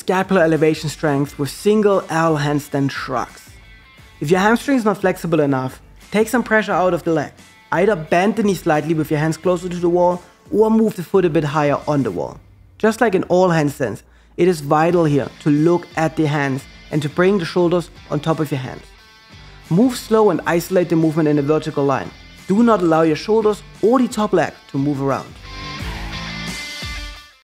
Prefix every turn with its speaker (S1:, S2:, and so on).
S1: scapular elevation strength with single L handstand shrugs. If your hamstring is not flexible enough, take some pressure out of the leg. Either bend the knee slightly with your hands closer to the wall or move the foot a bit higher on the wall. Just like in all handstands, it is vital here to look at the hands and to bring the shoulders on top of your hands. Move slow and isolate the movement in a vertical line. Do not allow your shoulders or the top leg to move around.